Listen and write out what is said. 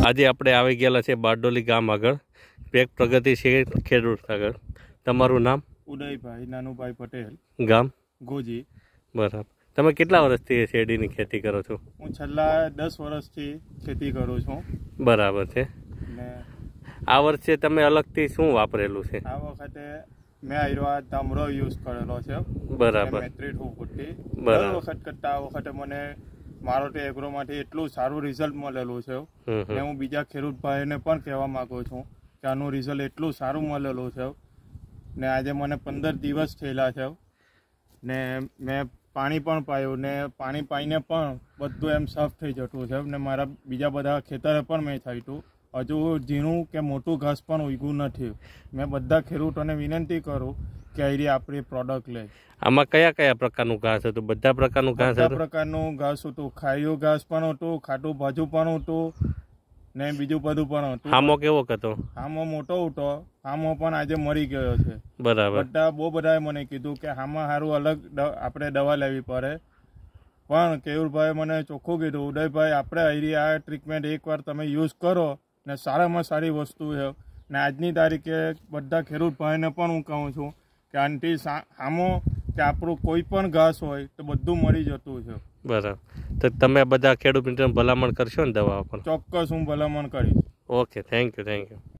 આજે આપણે આવી ગયેલા છે બારડોલી ગામ આગળ, પેક પ્રગતિશીલ ખેડૂત આગળ. તમારું નામ? ઉદયભાઈ નાનુભાઈ પટેલ, ગામ ગોજી. બરાબર. તમે કેટલા વર્ષથી શેરડીની ખેતી કરો છો? હું છેલ્લા 10 વર્ષથી ખેતી કરું છું. બરાબર છે. ને આ વર્ષે તમે અલગથી શું વાપરેલું છે? આ વખતે મેં આયરો ધામરો યુઝ કરેલો છે. બરાબર. દર વખત કરતા આ વખતે મને મારો એગ્રોમાંથી એટલું સારું રિઝલ્ટ મળેલું છે ને હું બીજા ખેડૂત ભાઈને પણ કહેવા માંગુ છું કે આનું રિઝલ્ટ એટલું સારું મળેલું છે ને આજે મને 15 દિવસ થયેલા છે ને મેં પાણી પણ પાયું ને પાણી પાઈને પણ બધું એમ સાફ થઈ જતું છે ને મારા બીજા બધા ખેતરે પણ મેં થયું હતું. હજુ ઝીણું કે મોટું ઘાસ પણ ઉગ્યું નથી. મેં બધા ખેડૂતોને વિનંતી કરું કે આવી આપણી પ્રોડક્ટ લે. આમાં કયા કયા પ્રકારનું ઘાસ હતું? બધા પ્રકારનું ઘાસ હતું? બધા પ્રકારનું ઘાસ હતું. ખાયું ઘાસ પણ હતું, ખાટું ભાજુ પણ હતું ને બીજું બધું પણ હતું. હામો કેવો હતો? હામો મોટો હતો. હામો પણ આજે મરી ગયો છે. બરાબર. બહુ બધાએ મને કીધું કે હામાં સારું અલગ આપણે દવા લેવી પડે, પણ કેયુરભાઈ મને ચોખ્ખું કીધું, ઉદયભાઈ આપણે આવી આ ટ્રીટમેન્ટ એકવાર તમે યુઝ કરો ને સારામાં સારી વસ્તુ છે. ને આજની તારીખે બધા ખેડૂત ભાઈને પણ હું કહું છું કે આનાથી હામો કે આપણું કોઈ પણ ઘાસ હોય તો બધું મરી જતું છે. બરાબર. તો તમે બધા ખેડૂત મિત્રોને ભલામણ કરશો ને દવા પર? ચોક્કસ હું ભલામણ કરીશ. Okay, thank you.